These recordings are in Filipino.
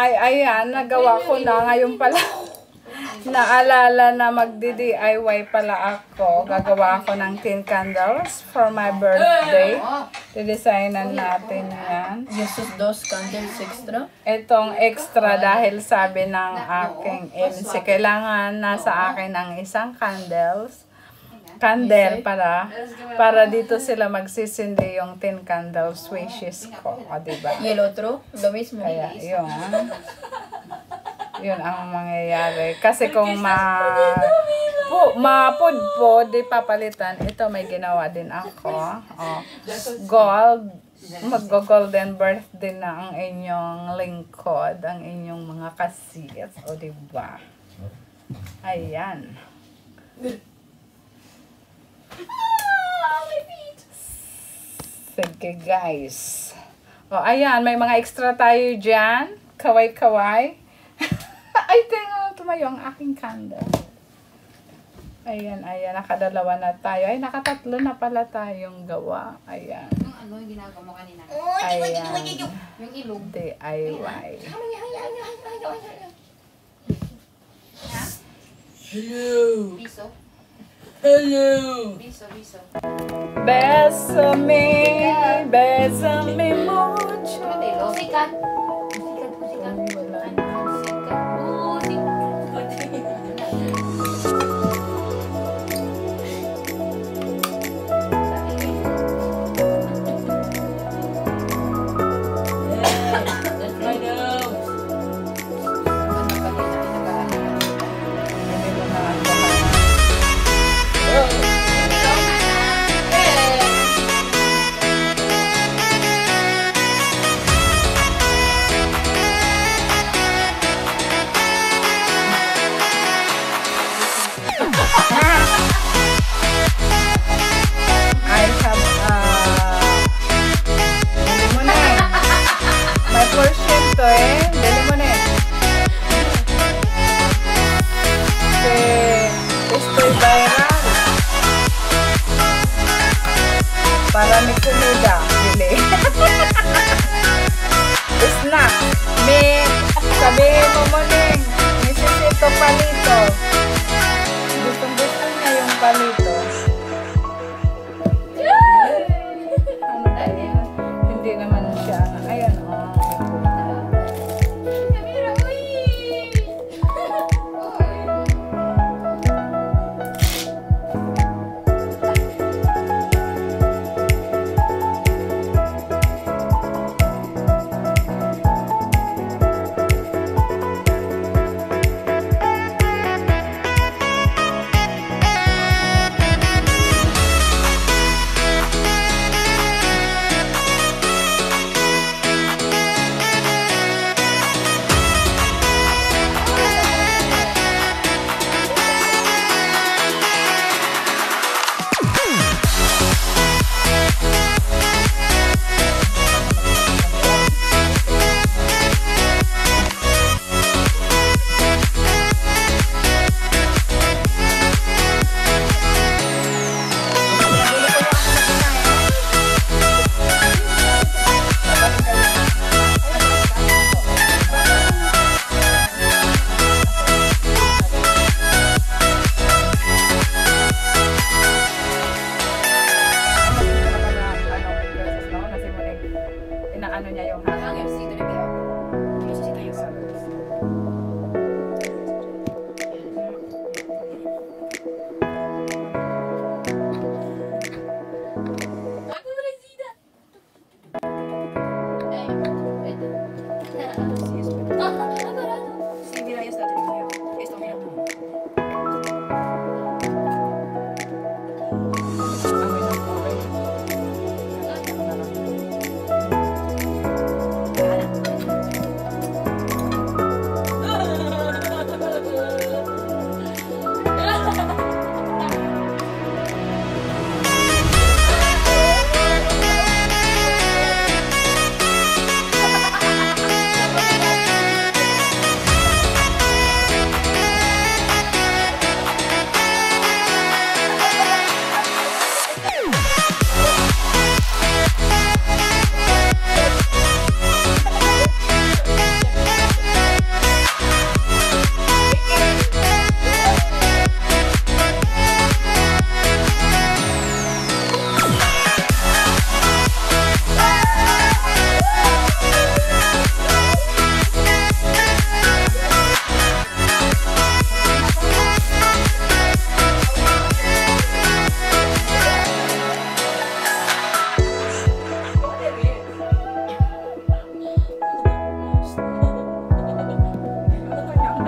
ayan, nagawa ko na. Ngayon pala, naalala na magdi-DIY pala ako. Gagawa ako ng tin candles for my birthday. Didesignan natin yan. Jesus, dos candles extra? Itong extra dahil sabi ng aking MC, kailangan nasa akin ng isang candle para dito sila magsisindi yung tin candles wishes ko. O, diba? ¿Y el otro? Lo mismo. Kaya, yun ang mangyayari. Kasi kung mapudpod, di papalitan. Ito may ginawa din ako. O, mag-golden birthday na ang inyong lingkod, ang inyong mga kasis. O, diba? Ayan. Sige, guys. O, ayan. May mga extra tayo dyan. Kaway-kaway. Ay, tingnan, tumayo ang aking candle. Ayan, nakadalawa na tayo. Ay, nakatatlo na pala tayong gawa. Ayan. Yung ano, yung ginagawa mo kanina. Ayan. Yung ilog. DIY. Hello. Piso. Hello. Piso. Bésame mucho. Sikat.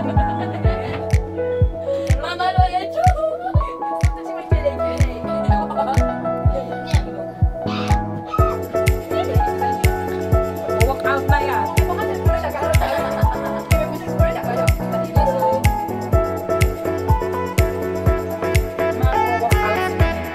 Mama lo ya chu. Kasi may pili-pili. Walk out na yan. Mag-walk out na yan.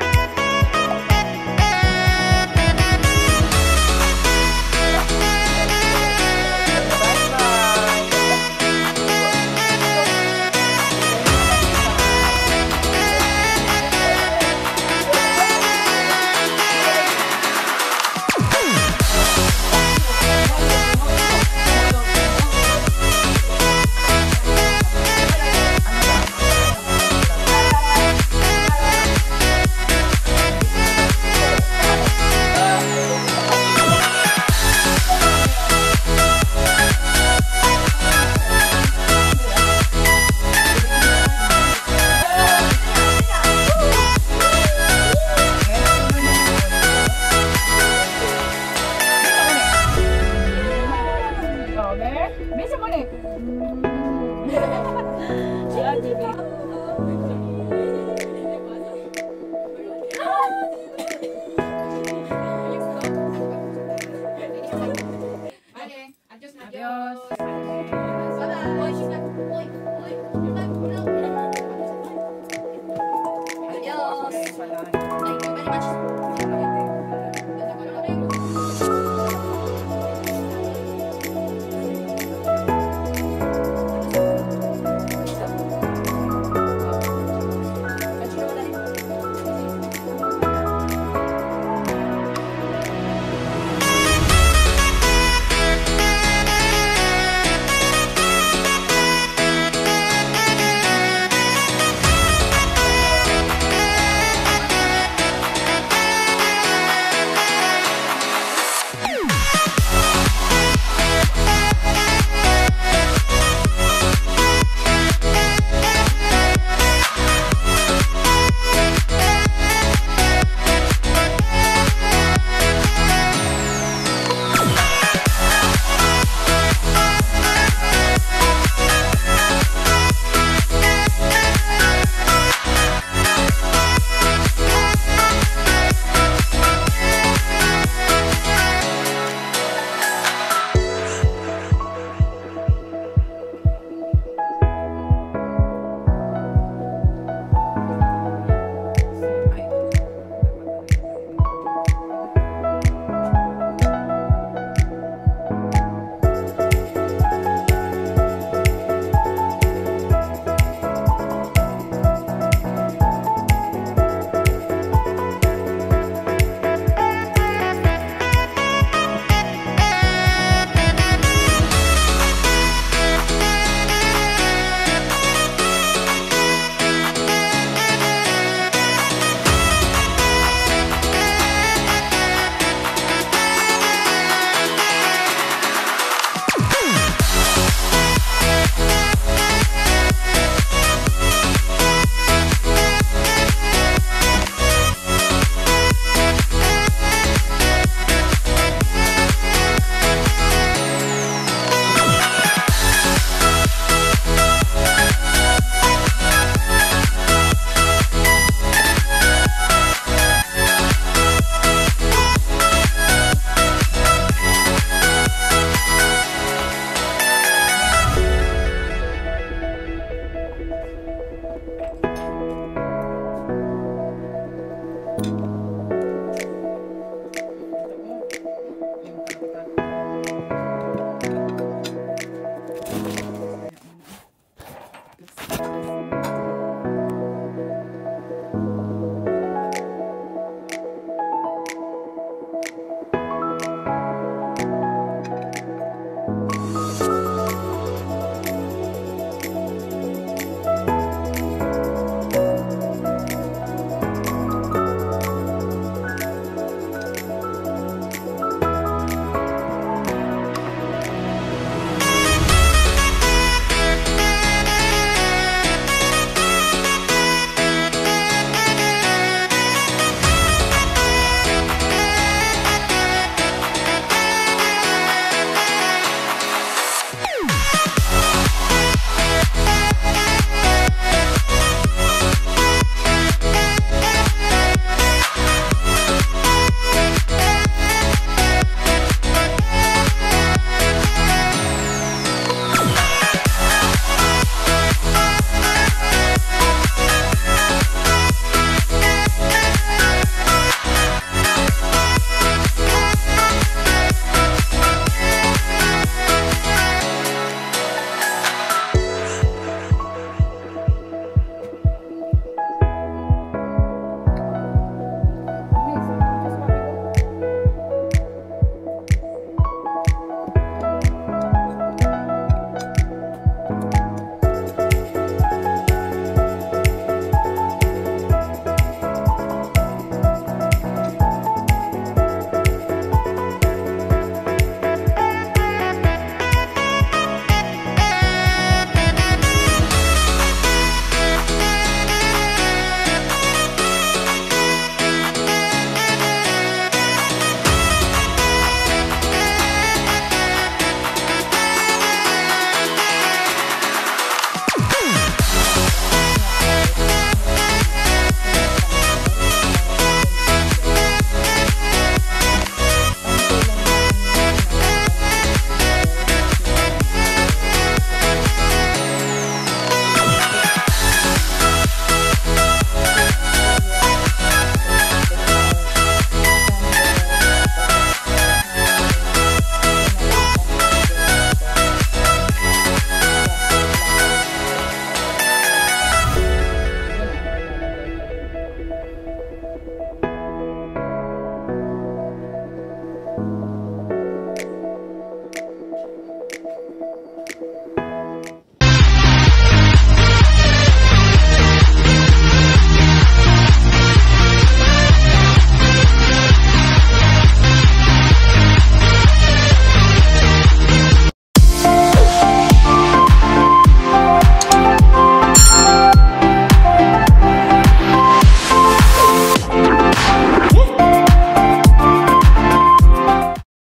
Bisa mo nih. Okay, adjust na. Adios. Adios. Thank you very much.